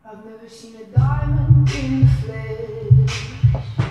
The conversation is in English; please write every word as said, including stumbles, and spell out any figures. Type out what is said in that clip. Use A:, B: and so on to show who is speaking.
A: I've never seen a diamond in the flesh.